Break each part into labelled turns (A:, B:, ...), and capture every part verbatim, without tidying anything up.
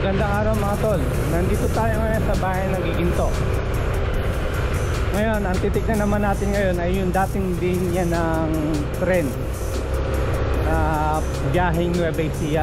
A: Magandang araw mga tol. Nandito tayo ngayon sa bahay ng Giginto. Ngayon, ang titignan naman natin ngayon ay yung dating linya ng tren na biyaheng Nueva Ecija.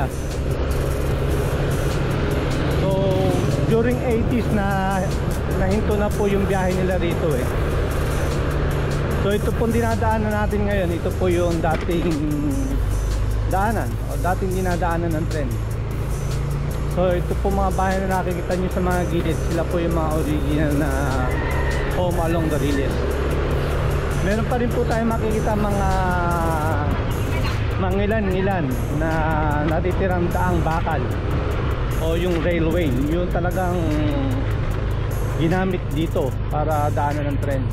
A: So, during eighties na nahinto na po yung biyahe nila rito eh. So, ito pong dinadaanan natin ngayon. Ito po yung dating daanan o dating dinadaanan ng tren. So ito po mga bahay na nakikita nyo sa mga gilid, sila po yung mga original na home along the railways. Meron pa rin po tayo makikita mga mangilan-ngilan na natitirang daang bakal o yung railway, yung talagang ginamit dito para daanan ng tren.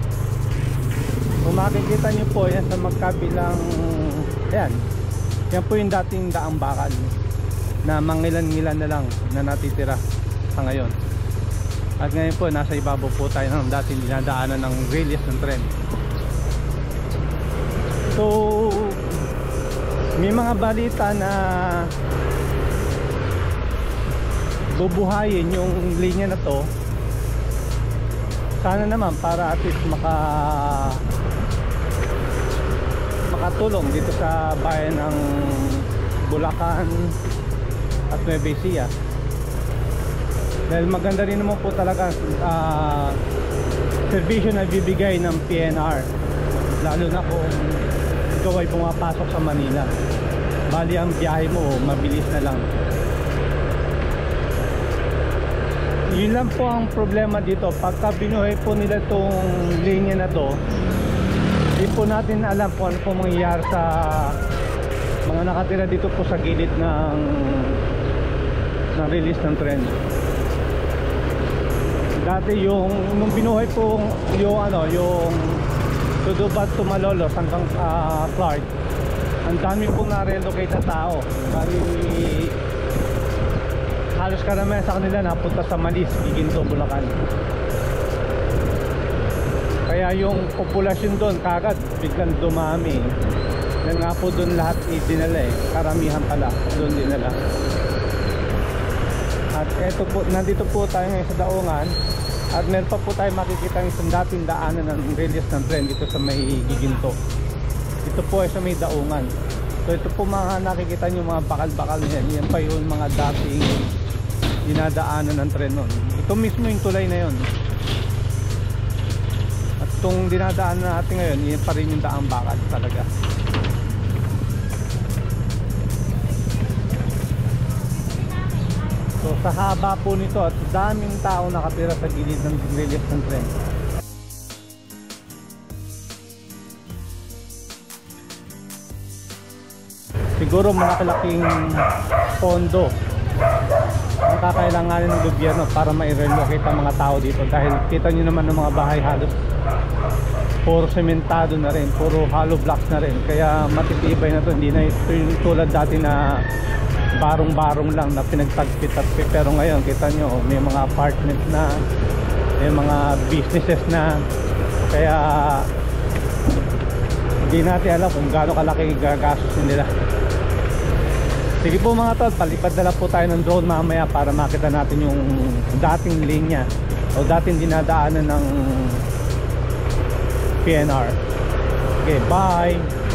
A: Kung makikita nyo po yan sa magkabilang, ayan, yan po yung dating daang bakal na mangilan-ngilan na lang na natitira sa ngayon. At ngayon po nasa ibabaw po tayo ng dating dinadaanan ng railways ng tren. So may mga balita na bubuhayin yung linya na to. Sana naman para at least maka makatulong dito sa bayan ng Bulacan at Nueva Ecija. Dahil maganda rin naman po talaga uh, servisyo na bibigay ng P N R, lalo na kung ikaw ay pumapasok sa Manila. Bali ang biyahe mo mabilis na lang. Yun lang po ang problema dito. Pagka binuhay po nila itong linya na to, hindi po natin alam kung ano po mangyayari sa mga nakatira dito po sa gilid ng ng release ng tren. Dati yung nung binuhay po yung ano yung Tudubat to Malolos hanggang uh, Clark, ang dami pong na-relocate na tao. Bali halos karamihan sa kanila napunta sa Malis, Giginto, Bulacan. Kaya yung populasyon doon kagad biglang dumami. Yan nga po doon lahat idinala eh. Karamihan pala doon dinala. At eto po, nandito po tayo ngayon sa Daungan. At meron pa po tayo makikita ng isang dating daanan ng railways ng tren dito sa may Giginto. Ito po ay sa may Daungan. So ito po mga nakikita nyo mga bakal-bakal na yan. Yan pa yung mga dating dinadaanan ng tren nun. Ito mismo yung tulay na yun. At itong dinadaanan natin ngayon, yan pa rin yung daang bakal talaga. So sa haba po nito at daming tao nakatira sa gilid ng railways ng tren. Siguro malaki-laking pondo ang kakailanganin ng gobyerno para ma-relocate ang mga tao dito. Dahil kita nyo naman ng mga bahay halos puro sementado na rin, puro hollow blocks na rin. Kaya matitibay na to, hindi na ito yung tulad dati na barong-barong lang na pinagtagpit-tagpit. Pero ngayon kita nyo may mga apartment na, may mga businesses na. Kaya hindi natin alam kung gaano kalaki gagastos nila. Sige po mga tol, palipad na lang po tayo ng drone mamaya para makita natin yung dating linya o dating dinadaanan ng P N R. Okay, bye!